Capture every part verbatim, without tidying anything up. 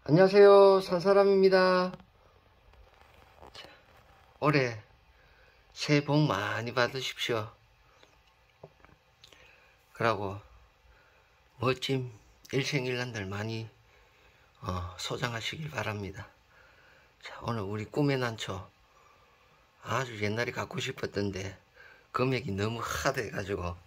안녕하세요, 산사람입니다. 올해 새해 복 많이 받으십시오. 그러고 멋진 일생일란들 많이 어, 소장하시길 바랍니다. 자, 오늘 우리 꿈의 난초 아주 옛날에 갖고 싶었던데 금액이 너무 하대가지고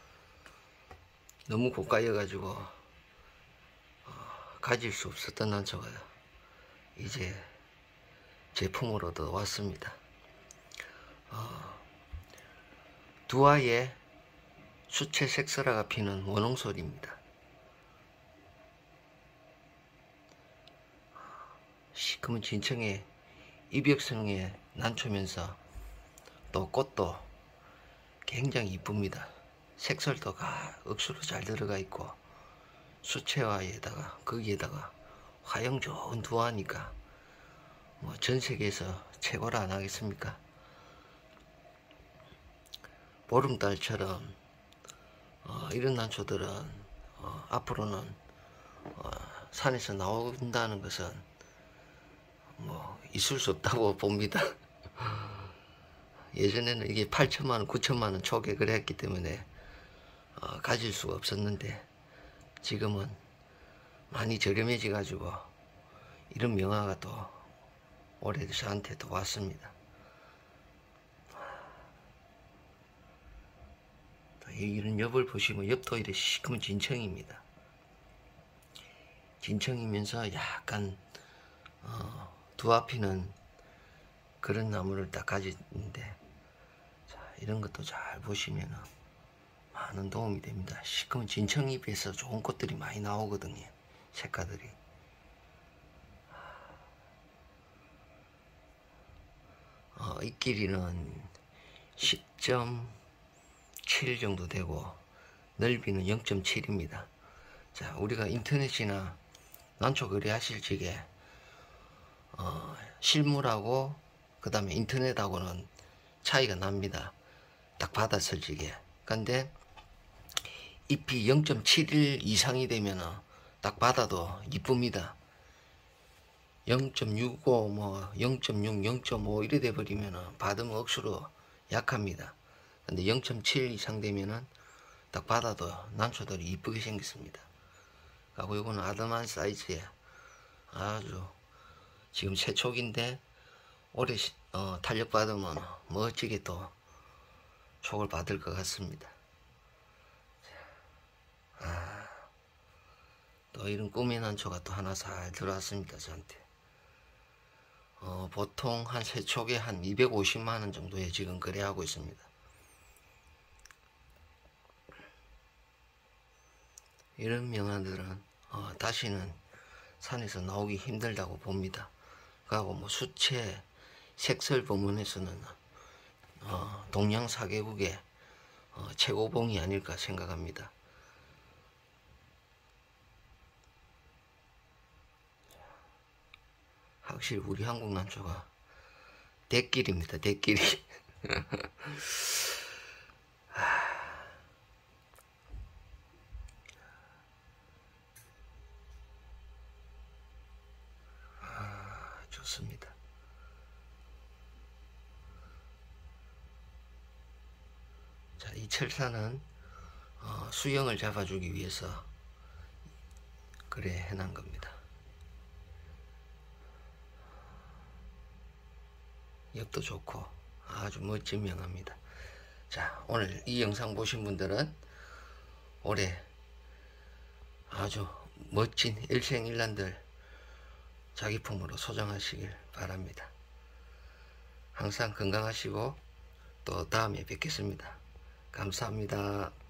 너무 고가여가지고 어, 가질 수 없었던 난초가 이제 제품으로도 왔습니다. 어, 두아의 수채 색설화가 피는 원홍솔입니다. 시커먼 진청의 입엽성의 난초면서 또 꽃도 굉장히 이쁩니다. 색설도 억수로 잘 들어가 있고 수채화에다가 거기에다가 화형 좋은 두아니까 뭐 전 세계에서 최고라 안 하겠습니까? 보름달처럼 어, 이런 난초들은 어, 앞으로는 어, 산에서 나온다는 것은 뭐 있을 수 없다고 봅니다. 예전에는 이게 팔천만 원, 구천만 원 초객을 했기 때문에 어, 가질 수가 없었는데 지금은 많이 저렴해져 가지고 이런 명화가 또 올해 저한테 또 왔습니다. 또 이런 엽을 보시면 엽도 이렇게 시커먼 진청입니다. 진청이면서 약간 어, 두아피는 그런 나무를 딱 가지는데 자, 이런 것도 잘 보시면 많은 도움이 됩니다. 시커먼 진청잎에서 좋은 꽃들이 많이 나오거든요. 색깔들이. 어, 이 길이는 십 점 칠 정도 되고 넓이는 영 점 칠입니다. 자, 우리가 인터넷이나 난초 거래하실 적에 어, 실물하고 그 다음에 인터넷하고는 차이가 납니다. 딱 받았을 적에. 근데 잎이 영 점 칠일 이상이 되면 딱 받아도 이쁩니다. 영 점 육오, 뭐 영 점 육, 영 점 오 이래 돼버리면 받으면 억수로 약합니다. 근데 영 점 칠 이상 되면은 딱 받아도 난초들이 이쁘게 생겼습니다. 그리고 이거는 아담한 사이즈에 아주 지금 새촉인데 올해 어, 탄력 받으면 멋지게 또 촉을 받을 것 같습니다. 아, 또 이런 꿈의 난초가 또 하나 잘 들어왔습니다. 저한테. 어, 보통 한 세 촉에 한 이백오십만 원 정도에 지금 거래하고 있습니다. 이런 명화들은 어, 다시는 산에서 나오기 힘들다고 봅니다. 그리고 뭐 수채, 색설 부문에서는 어, 동양 사 개국의 어, 최고봉이 아닐까 생각합니다. 확실히 우리 한국 난초가 대길입니다. 대길이. 아, 좋습니다. 자, 이 철사는 어, 수영을 잡아주기 위해서 그래 해놓은 겁니다. 엽도 좋고 아주 멋진 명화입니다. 자, 오늘 이 영상 보신 분들은 올해 아주 멋진 일생일란들 자기품으로 소장하시길 바랍니다. 항상 건강하시고 또 다음에 뵙겠습니다. 감사합니다.